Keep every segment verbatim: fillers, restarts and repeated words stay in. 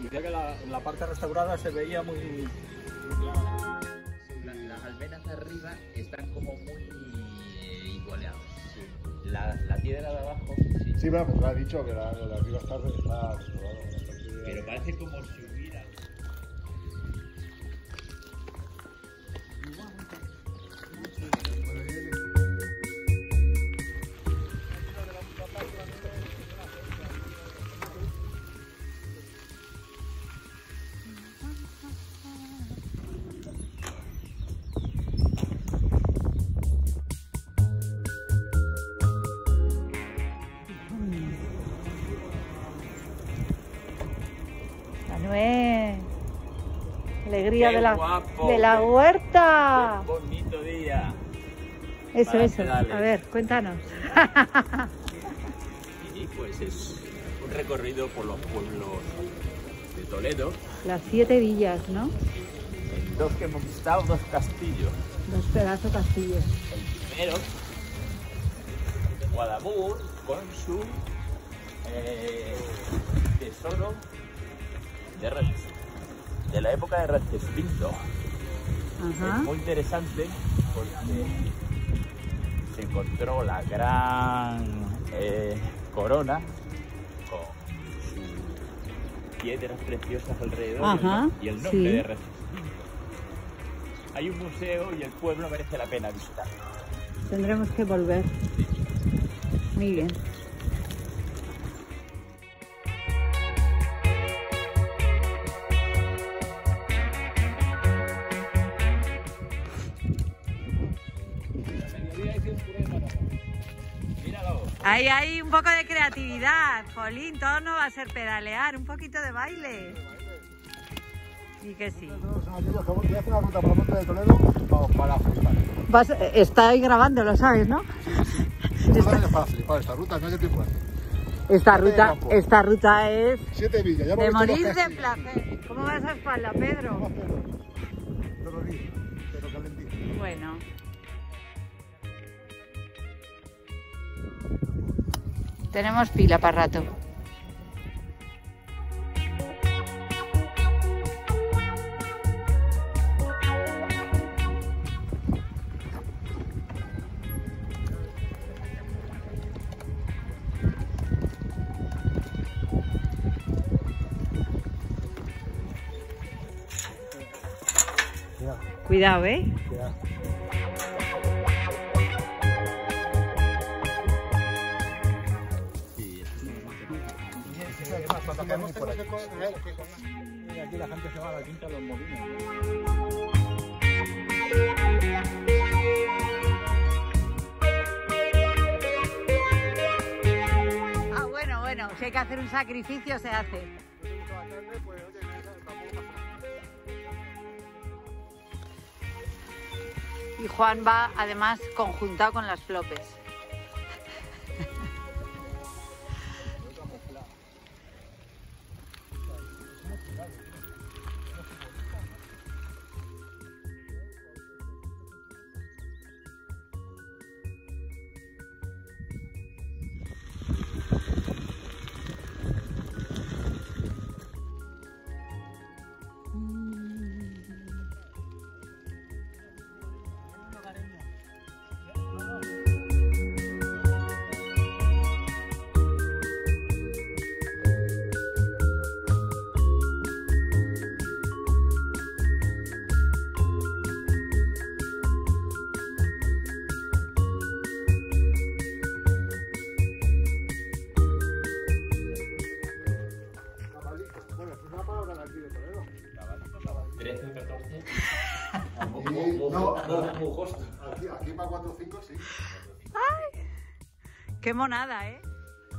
Decía que la, la parte restaurada se veía muy, muy clara. La, las almenas de arriba están como muy igualadas. Sí. La, la piedra de abajo, sí. Sí, bueno, pues lo ha dicho que la, la de arriba está, está restaurado. Pero parece como si hubiera... Manuel, alegría de la, guapo, de la huerta. Qué bonito día. Eso, Para eso. pedales. A ver, cuéntanos. Y pues es un recorrido por los pueblos de Toledo. Las siete villas, ¿no? En dos que hemos visitado, dos castillos. Dos pedazos castillos. El primero, Guadamur, con su eh, tesoro de, Res- de la época de Recesvinto. Ajá. Es muy interesante porque se encontró la gran eh, corona con sus piedras preciosas alrededor. Ajá, y el nombre sí. de Recesvinto. Hay un museo y el pueblo merece la pena visitarlo. Tendremos que volver. Muy bien. Ahí hay un poco de creatividad, Jolín, todo no va a ser pedalear, un poquito de baile. Y que sí. Voy a hacer una ruta por el monte de Toledo, vamos, para flipar. Vas, está ahí grabando, lo sabes, ¿no? Esta es para flipar, esta ruta, no hay tiempo. Esta ruta, esta ruta es Siete villas, ya hemos de visto morir los de castillos. placer. ¿Cómo va esa espalda, Pedro? Dolorido, pero calentito. Bueno. Tenemos pila para rato. Cuidado, Cuidado, ¿eh? cuidado. Aquí la gente se va a la quinta de los molinos. Ah, bueno, bueno, si hay que hacer un sacrificio, se hace. Y Juan va, además, conjuntado con las flopes. trece, catorce. No, Muy justo. aquí, aquí para cuatro o cinco, sí. ¡Ay! ¡Qué monada, eh!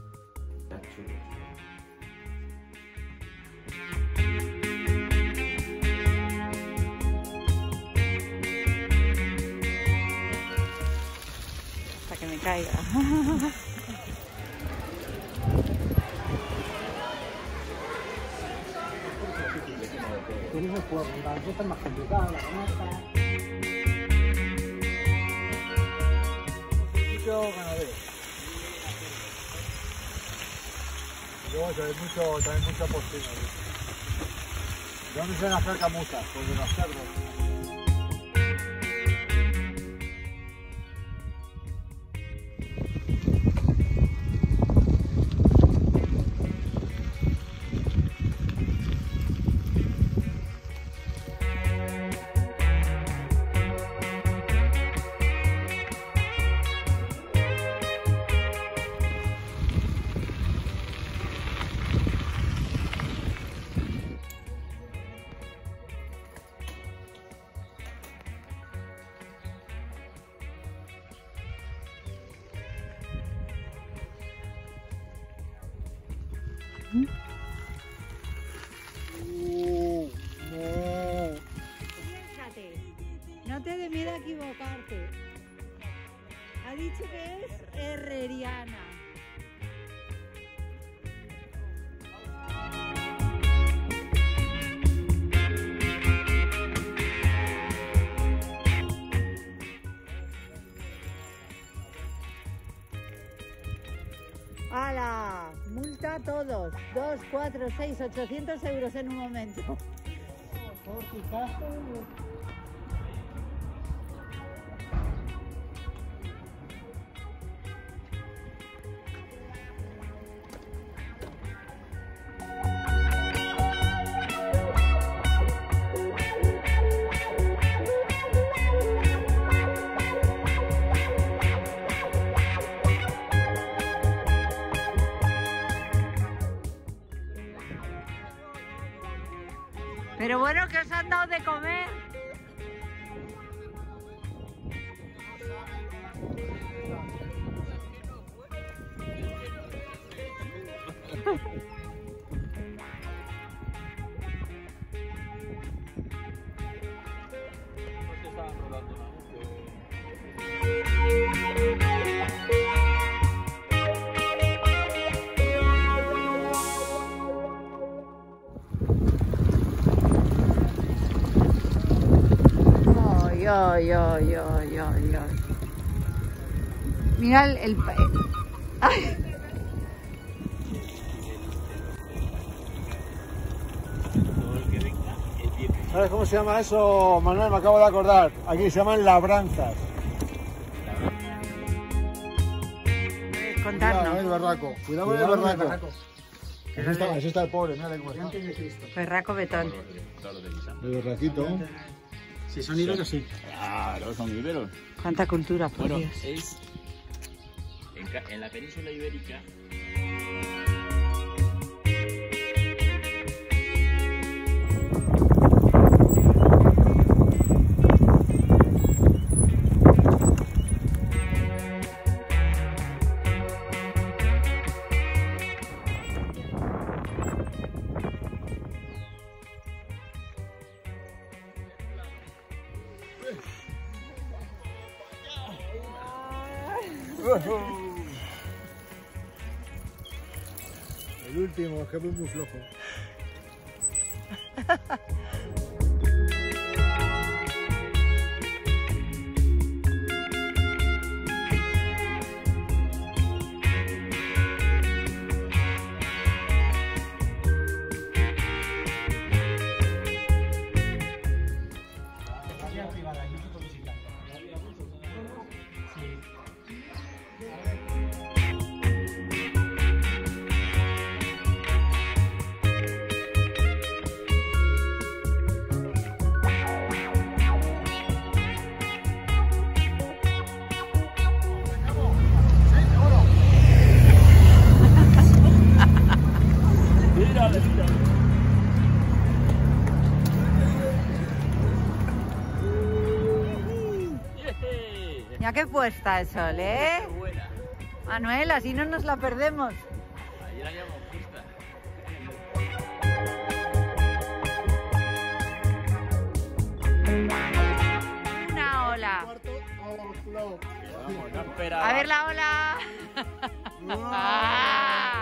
Hasta que me caiga. Turismo por la ruta más complicada, la conozca. Mucho ganadero. Y luego hay mucho, también mucha porcina. ¿De dónde se van a hacer camusas? Pues de los cerdos. Uh, no. Fíjate, no te dé miedo a equivocarte. Ha dicho que es herreriana. ¡Hala! Multa a todos. Dos, cuatro, seis, ochocientos euros en un momento. Por tu caso. Pero bueno, ¿qué os han dado de comer? Ay, ay, ay, ay, ay. Mira el... el... Ay. ¿Sabes cómo se llama eso, Manuel? Me acabo de acordar. Aquí se llaman labranzas. Puedes contarnos. Cuidado, el berraco. Cuidado con el berraco. Ese está, ese está el pobre, mira cómo está. Berraco betón. El berraquito. Si son íberos, sí. Claro, son íberos. Cuánta cultura, por Bueno, Dios. es en, ca- en la península ibérica. El último, es que es muy flojo. Área privada, yo puedo visitar. Sí. Mírale, mírale. Ya que puesta el sol, ¿eh? Qué buena. Manuel, así no nos la perdemos. Ahí la llevamos justa. Una ola. Vamos, no espera. A ver la ola. Ah.